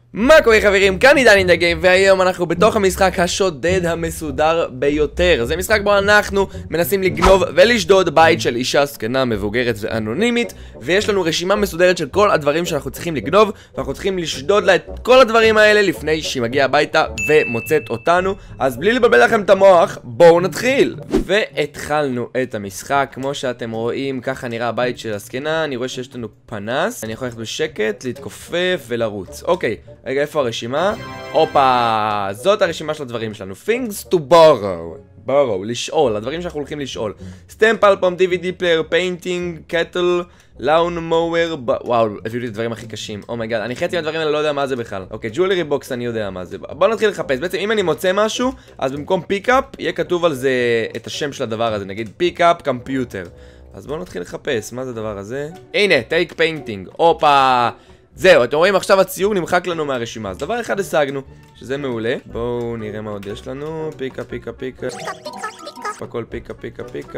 מה קורה חברים, כאן עידן אינדגיים, והיום אנחנו בתוך המשחק השודד המסודר ביותר. זה משחק בו אנחנו מנסים לגנוב ולשדוד בית של אישה זקנה מבוגרת ואנונימית, ויש לנו רשימה מסודרת של כל הדברים שאנחנו צריכים לגנוב, ואנחנו צריכים לשדוד לה את כל הדברים האלה לפני שהיא מגיעה הביתה ומוצאת אותנו. אז בלי לבלבל לכם את המוח, בואו נתחיל. והתחלנו את המשחק. כמו שאתם רואים, ככה נראה הבית של הזקנה. אני רואה שיש לנו פנס, אני יכול ללכת בשקט, להתכופף ולרוץ. אוקיי, רגע, איפה הרשימה? הופה, זאת הרשימה של הדברים שלנו. Things to borrow, לשאול, הדברים שאנחנו הולכים לשאול. סטמפ אלבום, DVD פלייר, פיינטינג, קטל, לאון מואר, וואו, הביאו לי את הדברים הכי קשים. אומייגאד, אני חצי מהדברים האלה לא יודע מה זה בכלל. אוקיי, ג'ולרי בוקס אני יודע מה זה. בואו נתחיל לחפש. בעצם אם אני מוצא משהו, אז במקום פיקאפ יהיה כתוב על זה את השם של הדבר הזה, נגיד פיקאפ קומפיוטר. אז בואו נתחיל לחפש, מה זה הדבר הזה? הנה, טייק פיינטינג, הופה. זהו, אתם רואים עכשיו הציור נמחק לנו מהרשימה. אז דבר אחד השגנו, שזה מעולה. בואו נראה מה עוד יש לנו. פיקה, פיקה, פיקה. הכל פיקה, פיקה, פיקה.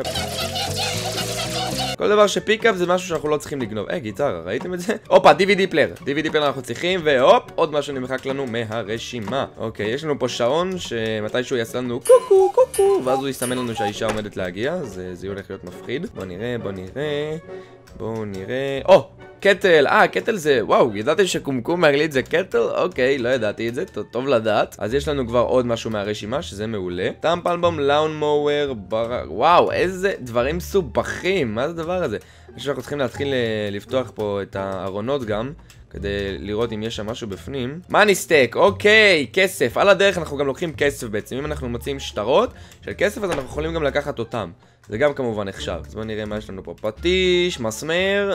כל דבר שפיקאפ זה משהו שאנחנו לא צריכים לגנוב. גיטרה, ראיתם את זה? הופה, DVD פלייר. DVD פלייר אנחנו צריכים, והופ, עוד משהו נמחק לנו מהרשימה. אוקיי, יש לנו פה שעון שמתישהו יעשה לנו קוקו, קוקו, ואז הוא יסמן לנו שהאישה עומדת להגיע. זה הולך להיות מפחיד. בואו נראה, בואו נראה. קטל, קטל זה, וואו, ידעתם שקומקום מאנגלית זה קטל? אוקיי, לא ידעתי את זה, טוב לדעת. אז יש לנו כבר עוד משהו מהרשימה, שזה מעולה. סטמפ אלבום, לאון מואר, וואו, איזה דברים סובכים, מה זה הדבר הזה? אני חושב שאנחנו צריכים להתחיל לפתוח פה את הארונות גם, כדי לראות אם יש שם משהו בפנים. מאני סטייק, אוקיי, כסף. על הדרך אנחנו גם לוקחים כסף בעצם. אם אנחנו מוצאים שטרות של כסף, אז אנחנו יכולים גם לקחת אותם. זה גם כמובן נחשב. אז בואו נראה מה יש לנו פה. פטיש, מסמר.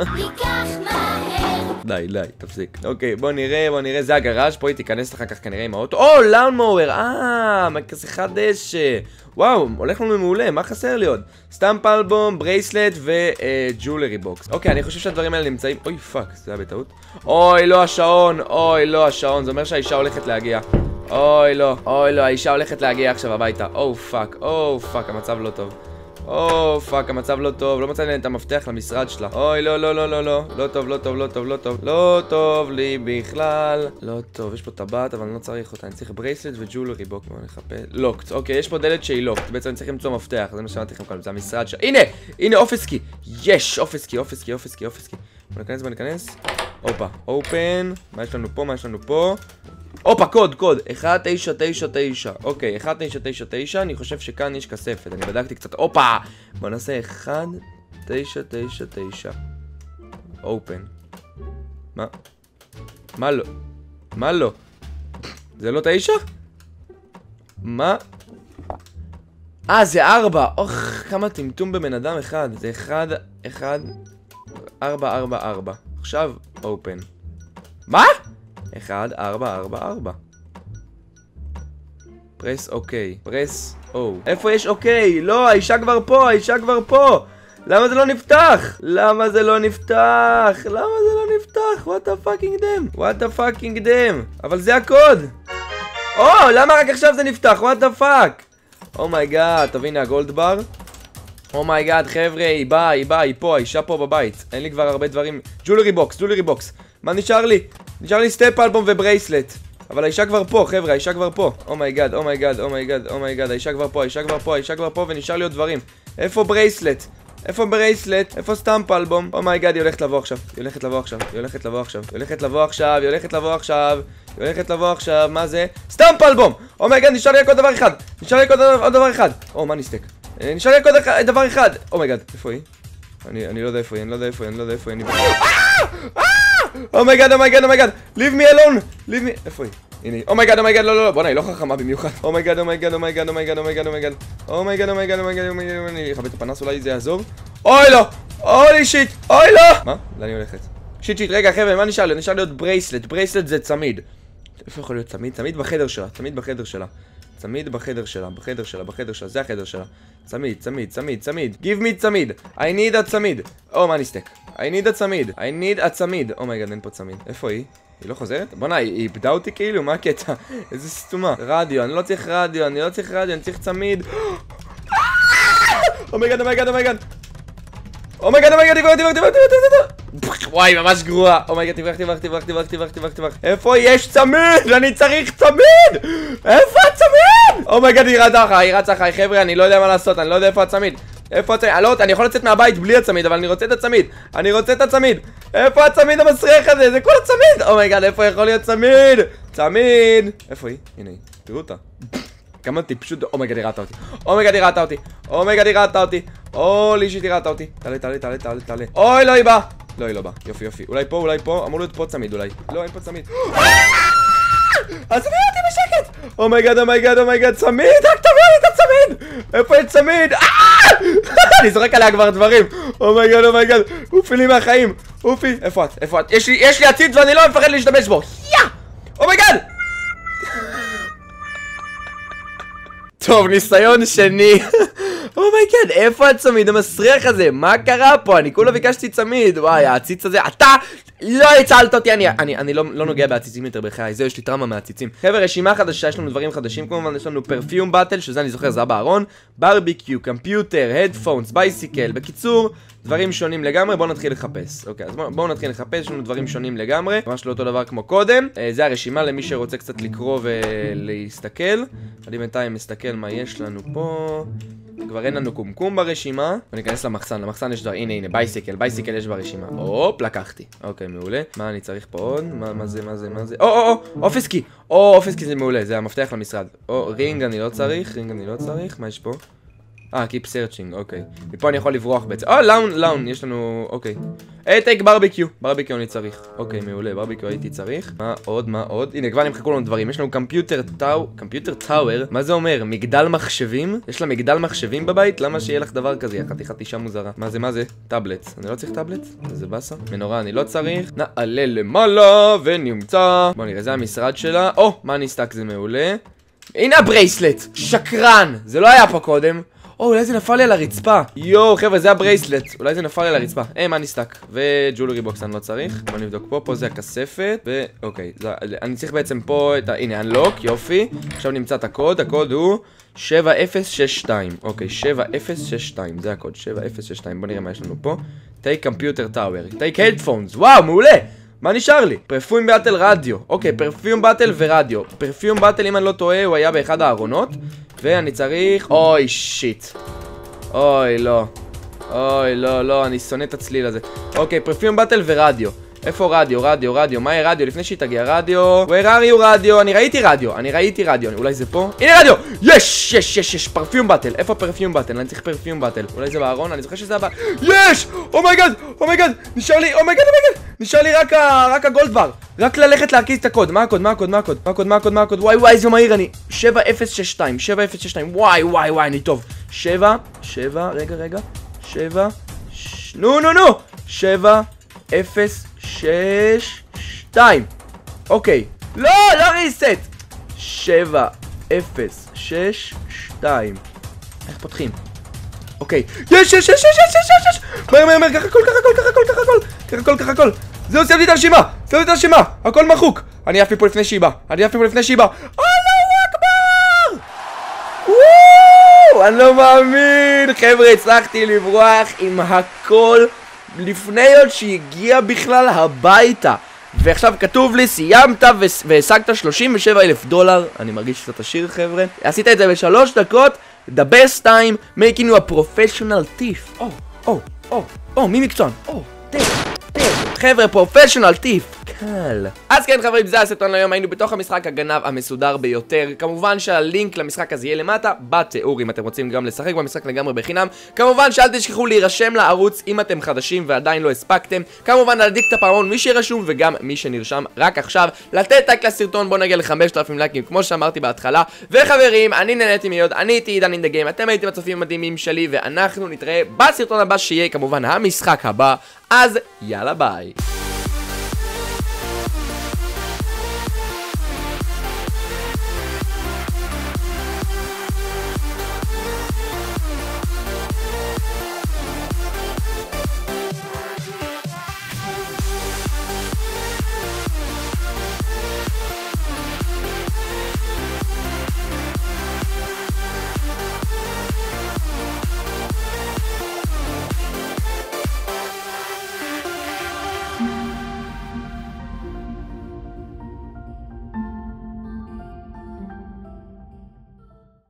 די, תפסיק. אוקיי, בואו נראה. זה הגראז' פה היא תיכנס אחר כך כנראה עם האוטו. לאון מואר, מכסחת דשא. וואו, הולך לנו מעולה, מה חסר לי עוד? סטמפ אלבום, ברייסלט וג'ולרי בוקס. אוקיי, אני חושב שהדברים האלה נמצאים. אוי, פאק, זה היה בטעות. אוי, לא השעון, זה אומר שהאישה הולכת להגיע. אוי, לא, האישה הולכת להגיע עכשיו הביתה. פאק, המצב לא טוב. המצב לא טוב, לא מצאתי את המפתח למשרד שלה. אוי, לא טוב לי בכלל. לא טוב, יש פה טבעת, אבל אני לא צריך אותה. אני צריך ברייסלט וג'ולרי בוקס. בואו נחפש. לוקט, אוקיי, יש פה דלת שהיא לוקט. בעצם אני צריך למצוא מפתח, זה מה שאמרתי לכם כאן, זה המשרד שלה. הנה, אופסקי. יש, אופסקי. בואו ניכנס. הופה, אופן. מה יש לנו פה? הופה, קוד, 1999. אוקיי, 1999, אני חושב שכאן יש כספת, אני בדקתי קצת. הופה, בוא נעשה 1999. אופן. מה לא? זה לא 9? מה? זה 4. כמה טמטום בבן אדם אחד. זה 1, 4. עכשיו, אופן. מה? 1, 4. פרס אוקיי. פרס או. איפה יש אוקיי? לא, האישה כבר פה. למה זה לא נפתח? What the fucking damn? אבל זה הקוד. למה רק עכשיו זה נפתח? What the fuck? אומייגאד, טוב הנה הגולד בר. אומייגאד, חבר'ה, היא באה, היא פה, האישה פה בבית. אין לי כבר הרבה דברים. ג'ולרי בוקס. מה נשאר לי? נשאר לי סטפ אלבום וברייסלט. אבל האישה כבר פה, חבר'ה, האישה כבר פה. אומייגאד, האישה כבר פה, ונשאר לי עוד דברים. איפה ברייסלט? איפה סטמפ אלבום? אומייגאד, היא הולכת לבוא עכשיו. מה זה? סטמפ אלבום! אומייגאד, נשאר לי רק עוד דבר אחד. מאני סטייק. נשאר לי רק עוד דבר אחד. אומייגאד, איפה היא? אני לא יודע איפה היא. אומייגאד, leave me alone. איפה היא? הנה, אומייגאד, לא, בוא'נה, היא לא חכמה במיוחד. אומייגאד. אני אכבד את הפנס, אולי זה יעזור. אוי לא! שיט! אוי לא! מה? לאן היא הולכת? שיט, רגע, חבר'ה, מה נשאר לי? נשאר לי עוד ברייסלט. ברייסלט זה צמיד. איפה יכול להיות צמיד? צמיד בחדר שלה. זה החדר שלה. צמיד. Give me צמיד. I need a צמיד. מאני סטייק. I need a צמיד. אומייגאד, אין פה צמיד. איפה היא? היא לא חוזרת? בוא'נה, היא איבדה אותי כאילו? מה הקטע? איזה סתומה. רדיו, אני לא צריך רדיו, אני צריך צמיד. אומייגאד. וואי, ממש גרוע. אומייגד, תברח. איפה יש צמיד? אני צריך צמיד! איפה הצמיד? אומייגד, היא רצה אחריי, חבר'ה, אני לא יודע מה לעשות, אני לא יודע איפה הצמיד. איפה הצמיד? אני יכול לצאת מהבית בלי הצמיד, אבל אני רוצה את הצמיד. איפה הצמיד המסריח הזה? זה כל הצמיד! אומייגד, איפה יכול להיות צמיד? צמיד! איפה היא? הנה היא, תראו אותה. כמה טיפשות. אומייגד, היא ראתה אותי. אולי שהיא ראתה אותי. תעלה. אוי, לא, היא באה. לא, היא לא באה. יופי. אולי פה. אמור להיות פה צמיד אולי. לא, אין פה צמיד. אז תביא אותי בשקט. אומייגד, צמיד. רק תביא לי את הצמיד. איפה יש צמיד? אני זורק עליה כבר דברים. אומייגד. אופי לי מהחיים. איפה את? יש לי עציץ ואני לא מפחד להשתמש בו. אומייגד. טוב, ניסיון שני. אומייגד, איפה הצמיד המסריח הזה? מה קרה פה? אני כולה ביקשתי צמיד. וואי, העציץ הזה, אתה לא הצלת אותי. אני לא נוגע בעציצים יותר בחיי. זהו, יש לי טראומה מהעציצים. חבר'ה, רשימה חדשה, יש לנו דברים חדשים כמובן. יש לנו פרפיום באטל, שזה אני זוכר, זה היה בארון. ברביקיו, קמפיוטר, הדפונס, בייסיקל. בקיצור, דברים שונים לגמרי. בואו נתחיל לחפש. אוקיי, אז בואו נתחיל לחפש. יש לנו דברים שונים לגמרי, ממש לא אותו דבר כמו קודם. זה הרשימה למי שרוצה קצת לקרוא ולהסתכל. אני בינתיים מסתכל מה יש לנו פה. כבר אין לנו קומקום ברשימה. בוא ניכנס למחסן יש דבר. הנה, בייסיקל יש ברשימה. הופ, לקחתי. אוקיי, מעולה. מה אני צריך פה עוד? מה זה? אופיסקי. אופיסקי זה מעולה, זה המפתח למשרד. רינג אני לא צריך. מה יש פה? Keep searching, אוקיי. מפה אני יכול לברוח בעצם. לאון, יש לנו, אוקיי. טייק ברביקיו אני צריך. אוקיי, מעולה, ברביקיו הייתי צריך. מה עוד? הנה, כבר נמחקו לנו דברים. יש לנו קמפיוטר טאוור. מה זה אומר? מגדל מחשבים? יש לה מגדל מחשבים בבית? למה שיהיה לך דבר כזה? חתיכת אישה מוזרה. מה זה? טאבלט. אני לא צריך טאבלט? זה באסה. מנורה אני לא צריך. נעלה למעלה ונמצא. בוא נראה, זה המשרד שלה. מה נסתק? זה מעולה. הנה הברייסלט. שקרן. זה לא היה פה קודם. אולי זה נפל לי על הרצפה. חבר'ה, זה הברייסלט. אולי זה נפל לי על הרצפה. מה נסתק? וג'ולרי בוקס אני לא צריך. בוא נבדוק פה זה הכספת. אוקיי, אני צריך בעצם פה את הנה, unlock, יופי. עכשיו נמצא את הקוד. הקוד הוא 7062. אוקיי, 7062. זה הקוד, 7062. בוא נראה מה יש לנו פה. Take computer tower. Take headphones. וואו, מעולה. מה נשאר לי? פרפיום באטל רדיו. אוקיי, פרפיום באטל ורדיו. פרפיום באטל, אם אני לא טועה, הוא היה באחד הארונות. ואני צריך... שיט. לא, אני שונא את הצליל הזה. אוקיי, פרפיום באטל ורדיו. איפה רדיו? מה יהיה רדיו? לפני שהיא תגיע רדיו. Where are you רדיו? אני ראיתי רדיו. אולי זה פה? הנה רדיו! יש! פרפיום באטל. איפה פרפיום באטל? אני צריך פרפיום באטל. אולי זה בארון? אני זוכר שזה הבא. יש! אומייגד! נשאר לי רק הגולד בר. רק ללכת להרכיז את הקוד. מה הקוד? וואי, איזה מהיר אני. 7062. וואי, אני טוב. 7, רגע. 7, נו. 7, 0, 6, 2. אוקיי. לא ריסט. 7, 0, 6, 2. איך פותחים? אוקיי. יש. מהר. ככה הכל. זהו, סיימתי את הרשימה. הכל מחוק. אני אף פה לפני שיבה. אללהו אכבר! אני לא מאמין. חבר'ה, הצלחתי לברוח עם הכל לפני עוד שהגיע בכלל הביתה. ועכשיו כתוב לי, סיימת והשגת $37,000. אני מרגיש קצת עשיר, חבר'ה. עשית את זה ב3 דקות. The best time making you a professional thief. מי מקצוען? חבר'ה, פרופשיונל טיף. קל. אז כן חברים, זה הסרטון להיום. היינו בתוך המשחק הגנב המסודר ביותר. כמובן שהלינק למשחק הזה יהיה למטה בתיאור אם אתם רוצים גם לשחק במשחק לגמרי בחינם. כמובן שאל תשכחו להירשם לערוץ אם אתם חדשים ועדיין לא הספקתם. כמובן להדליק את הפעמון מי שרשום וגם מי שנרשם רק עכשיו. לתת לייק לסרטון, בוא נגיע ל5,000 לייקים כמו שאמרתי בהתחלה. וחברים, אני נהניתי מאוד, אני הייתי עידן אין דה גיים, אתם הייתם הצופים המדהימים שלי ואנחנו נתראה בסרטון הבא שיהיה כמובן המשחק הבא. אז יאללה ביי.